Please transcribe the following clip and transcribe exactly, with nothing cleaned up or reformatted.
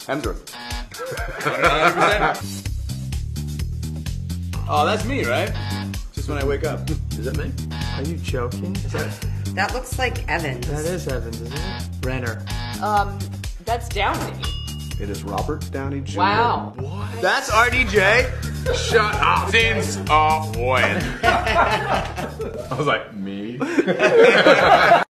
Hemsworth. one hundred percent. Oh, that's me, right? Just when I wake up. Is that me? Are you joking? Is that... That looks like Evans. That is Evans, isn't it? Renner. Um, that's Downey. It is Robert Downey Junior Wow. What? That's R D J. Shut up. Since uh, when? I was like, me?